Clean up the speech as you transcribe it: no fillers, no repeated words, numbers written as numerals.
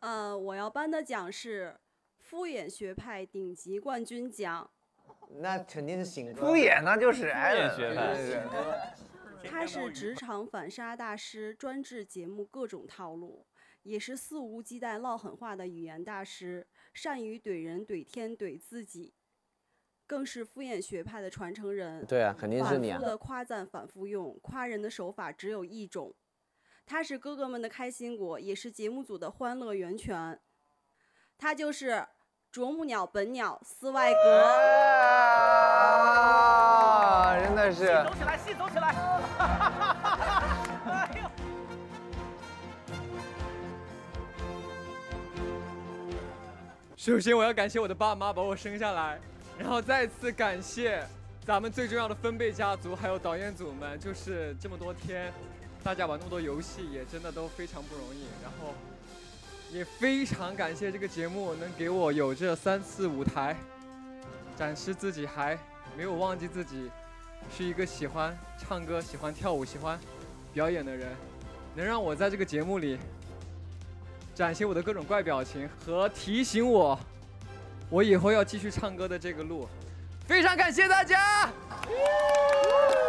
我要颁的奖是敷衍学派顶级冠军奖。 那肯定是醒哥。 敷衍那就是敷衍学派。 他是职场反杀大师，专治节目各种套路，也是肆无忌惮唠狠话的语言大师，善于怼人、怼天、怼自己，更是敷衍学派的传承人。 对啊，肯定是你啊。 反复的夸赞，反复用，夸人的手法只有一种。他是哥哥们的开心果，也是节目组的欢乐源泉。他就是啄木鸟本鸟斯外格。 真的是。 走起来，戏走起来！哎呦！ 首先，我要感谢我的爸妈把我生下来，然后再次感谢咱们最重要的分贝家族，还有导演组们，就是这么多天，大家玩那么多游戏，也真的都非常不容易。然后，也非常感谢这个节目能给我有这3次舞台，展示自己，还没有忘记自己是一个喜欢唱歌、喜欢跳舞、喜欢表演的人，能让我在这个节目里展现我的各种怪表情和提醒我以后要继续唱歌的这个路，非常感谢大家。